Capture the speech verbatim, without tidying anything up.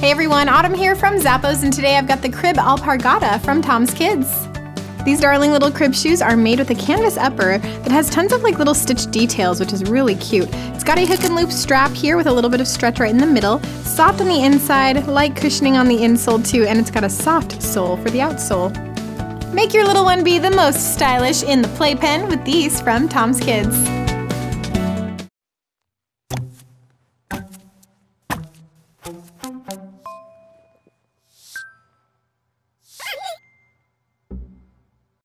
Hey everyone, Autumn here from Zappos, and today I've got the Crib Alpargata from TOMS Kids. These darling little crib shoes are made with a canvas upper that has tons of like little stitch details, which is really cute. It's got a hook and loop strap here with a little bit of stretch right in the middle, soft on the inside, light cushioning on the insole too, and it's got a soft sole for the outsole. Make your little one be the most stylish in the playpen with these from TOMS Kids.